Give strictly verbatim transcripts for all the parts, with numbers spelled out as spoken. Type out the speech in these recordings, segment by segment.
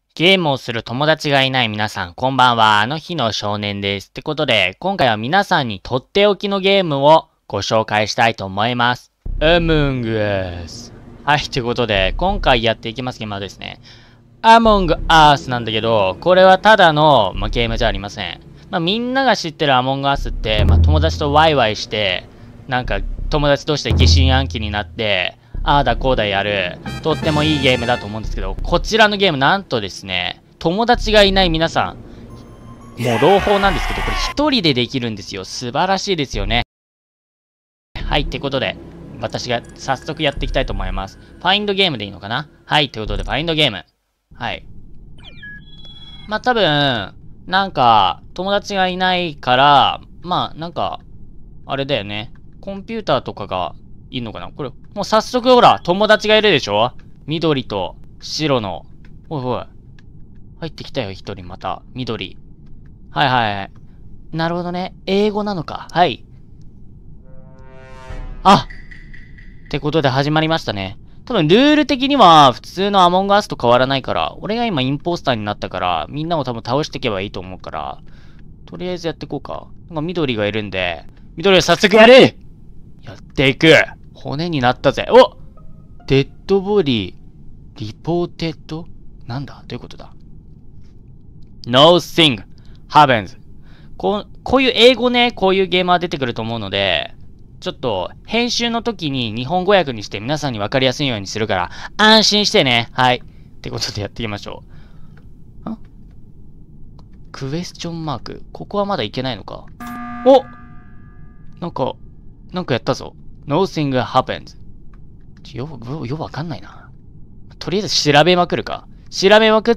ゲームをする友達がいない皆さん、こんばんは。あの日の少年です。ってことで、今回は皆さんにとっておきのゲームをご紹介したいと思います。Among Us。はい、ということで、今回やっていきますゲームはですね、Among Us なんだけど、これはただの、まあ、ゲームじゃありません。まあ、みんなが知ってる Among Us って、まあ、友達とワイワイして、なんか友達同士で疑心暗鬼になって、ああだこうだやる、とってもいいゲームだと思うんですけど、こちらのゲームなんとですね、友達がいない皆さん、もう朗報なんですけど、これ一人でできるんですよ。素晴らしいですよね。はい、ってことで、私が早速やっていきたいと思います。ファインドゲームでいいのかな？はい、ってことで、ファインドゲーム。はい。まあ、多分、なんか、友達がいないから、まあ、なんか、あれだよね。コンピューターとかがいいのかなこれ、もう早速ほら、友達がいるでしょ？緑と白の。おいおい。入ってきたよ、一人また。緑。はいはいはい。なるほどね。英語なのか。はい。あってことで始まりましたね。多分ルール的には普通のアモンガースと変わらないから、俺が今インポスターになったから、みんなを多分倒していけばいいと思うから、とりあえずやっていこうか。なんか緑がいるんで、緑を早速やるやっていく骨になったぜ。おデッドボディ、リポーテッドなんだどういうことだ ?Nothing happens. こう、こういう英語ね、こういうゲームは出てくると思うので、ちょっと、編集の時に日本語訳にして皆さんに分かりやすいようにするから、安心してね。はい。ってことでやっていきましょう。んクエスチョンマーク。ここはまだいけないのか。おなんか、なんかやったぞ。Nothing happens. よ、よ、よ、わかんないな。とりあえず調べまくるか。調べまくって、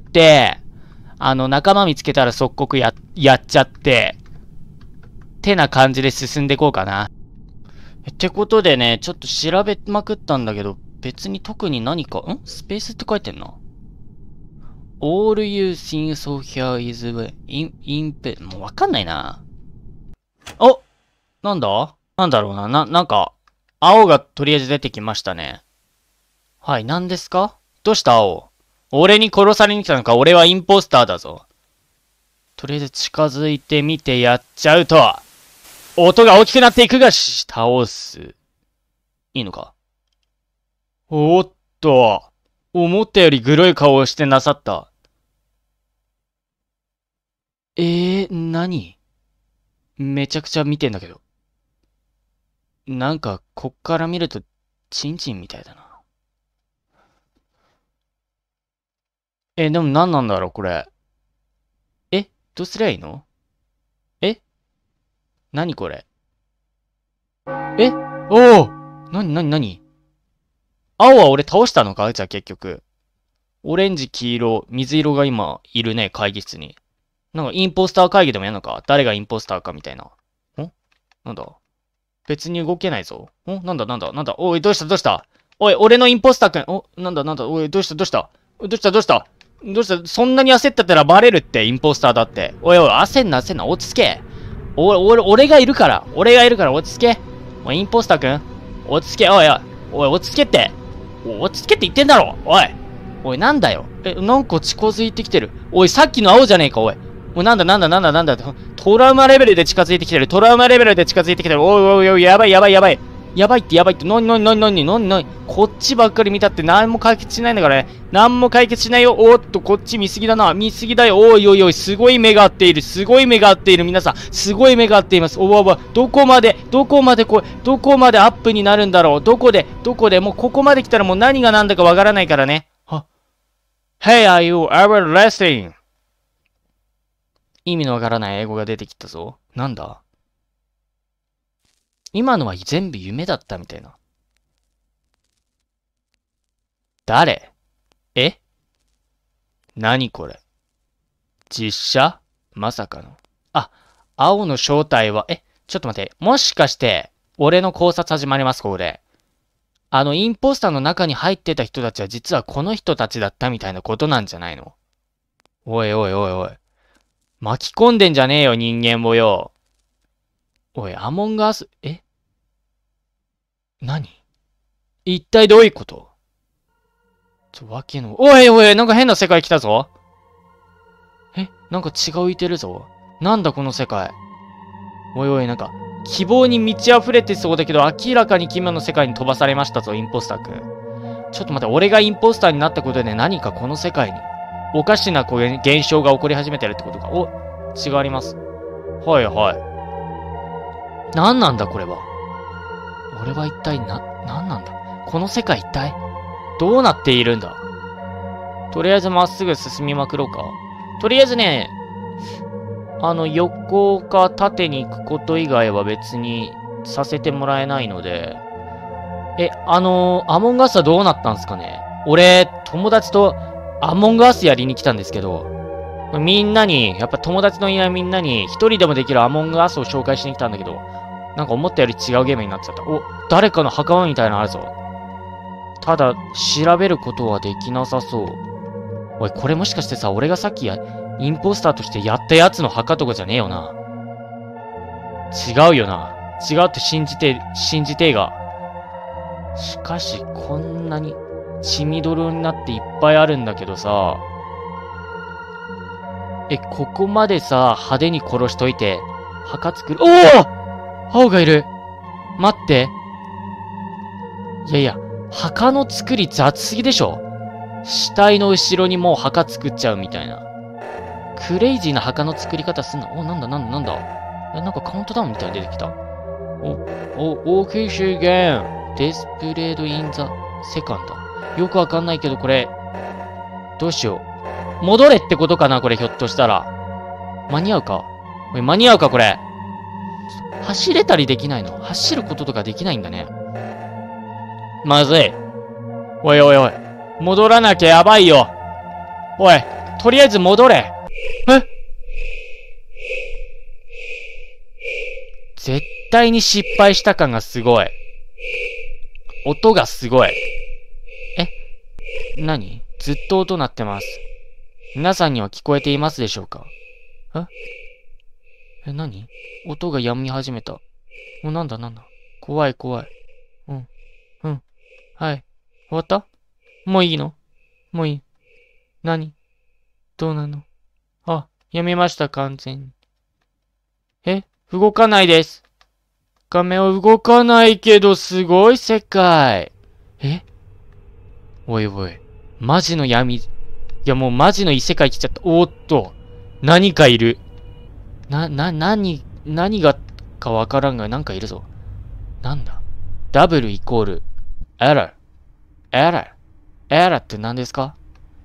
あの、仲間見つけたら即刻や、やっちゃって、てな感じで進んでいこうかな。ってことでね、ちょっと調べまくったんだけど、別に特に何か、んスペースって書いてんな。All you think so here is in, in, もうわかんないな。おなんだなんだろうな。な、なんか、青がとりあえず出てきましたね。はい、何ですかどうした青俺に殺されに来たのか俺はインポスターだぞ。とりあえず近づいてみてやっちゃうと、音が大きくなっていくがし、倒す。いいのかおっと、思ったよりグロい顔をしてなさった。えー、何めちゃくちゃ見てんだけど。なんか、こっから見ると、チンチンみたいだな。え、でも何なんだろう、これ。えどうすりゃいいのえ何これえおおなになになに青は俺倒したのかじゃあ結局。オレンジ、黄色、水色が今いるね、会議室に。なんかインポスター会議でもやるのか誰がインポスターかみたいな。んなんだ別に動けないぞ。んなんだなんだなんだおい、どうしたどうしたおい、俺のインポスターくん。お、なんだなんだおい、どうしたどうしたどうしたどうしたどうしたそんなに焦ったったらバレるって、インポスターだって。おいおい、焦んな焦んな、落ち着け。お、俺、俺がいるから。俺がいるから落ち着け。おい、インポスターくん。落ち着け。おいおい、おい、落ち着けって。お落ち着けって言ってんだろおい。おい、なんだよ。え、なんか近づいてきてる。おい、さっきの青じゃねえか、おい。おい、なんだなんだなんだなんだ。トラウマレベルで近づいてきてる。トラウマレベルで近づいてきてる。おいおいおい、やばいやばいやばい。やばいってやばいって。なになになになになになにこっちばっかり見たって何も解決しないんだからね。何も解決しないよ。おっと、こっち見すぎだな。見すぎだよ。おいおいおい、すごい目が合っている。すごい目が合っている。皆さん、すごい目が合っています。おわおわ、どこまで、どこまでこう、どこまでアップになるんだろう。どこで、どこで、もうここまで来たらもう何が何だかわからないからね。は。Hey, are you ever listening? 意味のわからない英語が出てきたぞ。なんだ今のは全部夢だったみたいな。誰え何これ実写まさかの。あ、青の正体は、え、ちょっと待って。もしかして、俺の考察始まります、ここで。あの、インポスターの中に入ってた人たちは実はこの人たちだったみたいなことなんじゃないのおいおいおいおい。巻き込んでんじゃねえよ、人間をよ。おい、アモンガース、え何一体どういうことちょ、わけの、おいおい、なんか変な世界来たぞ。 え、なんか血が浮いてるぞ。なんだこの世界。おいおい、なんか、希望に満ち溢れてそうだけど、明らかに奇妙な世界に飛ばされましたぞ、インポスターくん。ちょっと待って、俺がインポスターになったことで何かこの世界に、おかしなこういう現象が起こり始めてるってことか。お、血があります。はいはい。何なんだこれは。俺は一体な、何なんだこの世界一体どうなっているんだ。とりあえずまっすぐ進みまくろうか。とりあえずね、あの、横か縦に行くこと以外は別にさせてもらえないので。え、あのー、アモンガスはどうなったんすかね。俺、友達とアモンガスやりに来たんですけど、みんなに、やっぱ友達のいないみんなに、一人でもできるアモンガスを紹介しに来たんだけど、なんか思ったより違うゲームになっちゃった。お、誰かの墓場みたいなのあるぞ。ただ、調べることはできなさそう。おい、これもしかしてさ、俺がさっきや、インポスターとしてやったやつの墓とかじゃねえよな。違うよな。違うって信じて、信じてえが。しかし、こんなに血みどろになっていっぱいあるんだけどさ。え、ここまでさ、派手に殺しといて、墓作る。おお！青がいる。待って。いやいや、墓の作り雑すぎでしょ。死体の後ろにもう墓作っちゃうみたいな。クレイジーな墓の作り方すんの。お、なんだなんだなんだ。え、なんかカウントダウンみたいに出てきた。お、お、大きい資源。ディスプレイドインザセカンド。よくわかんないけどこれ、どうしよう。戻れってことかなこれひょっとしたら。間に合うかおい、間に合うかこれ。走れたりできないの？走ることとかできないんだね。まずい。おいおいおい。戻らなきゃやばいよ。おい、とりあえず戻れ。え？絶対に失敗した感がすごい。音がすごい。え？何？ずっと音鳴ってます。皆さんには聞こえていますでしょうか？え？え、何？音が止み始めた。お、なんだなんだ。怖い怖い。うん。うん。はい。終わった？もういいの？もういい。何？どうなの？あ、やめました、完全に。え？動かないです。画面は動かないけど、すごい世界。え？おいおい。マジの闇。いや、もうマジの異世界来ちゃった。おーっと。何かいる。な、な、何、何がかわからんが、なんかいるぞ。なんだ？ダブルイコール、エラー。エラー。エラーって何ですか？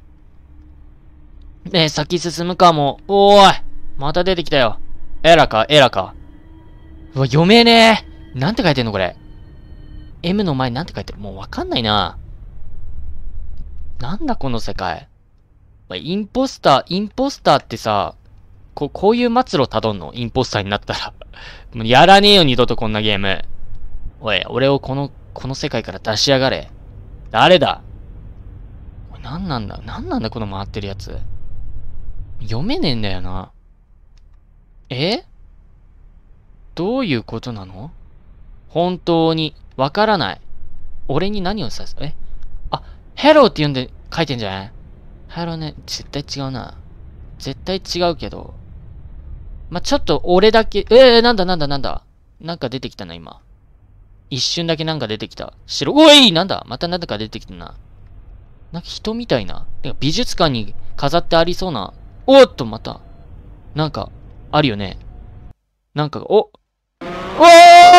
ねえ、先進むかも。おーい。また出てきたよ。エラか、エラか。うわ、読めねえ。なんて書いてんのこれ。M の前になんて書いてる？もうわかんないな。なんだこの世界。インポスター、インポスターってさ、こう、こういう末路辿んの？インポスターになったら。もうやらねえよ、二度とこんなゲーム。おい、俺をこの、この世界から出しやがれ。誰だ？なんなんだ？なんなんだこの回ってるやつ。読めねえんだよな。え？どういうことなの？本当に、わからない。俺に何をさす、え？あ、ヘローって言うんで書いてんじゃない？ヘローね、絶対違うな。絶対違うけど。まあ、ちょっと俺だけ、えー、なんだなんだなんだ。なんか出てきたな、今。一瞬だけなんか出てきた。白、おいなんだまたなんだか出てきたな。なんか人みたいな。てか美術館に飾ってありそうな。おっと、また。なんか、あるよね。なんか、お、おー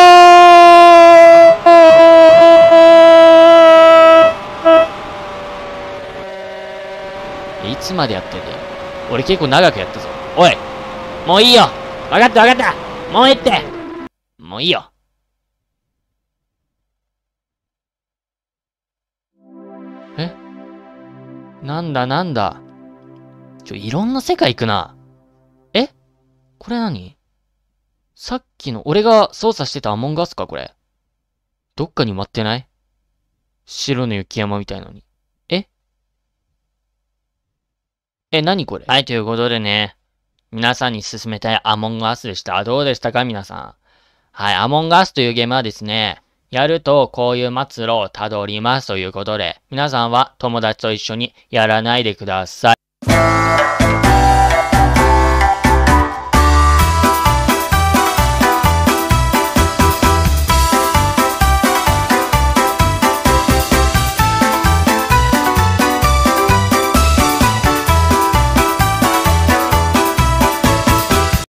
いつまでやってんだよ。俺結構長くやったぞ。おいもういいよわかったわかったもうええってもういいよえ？なんだなんだちょ、いろんな世界行くな。え？これ何？さっきの俺が操作してたアモンガスかこれ。どっかに埋まってない？白の雪山みたいのに。え？え、何これ？はい、ということでね。皆さんに勧めたいアモンガスでした。どうでしたか皆さん。はい、アモンガスというゲームはですね、やるとこういう末路をたどりますということで、皆さんは友達と一緒にやらないでください。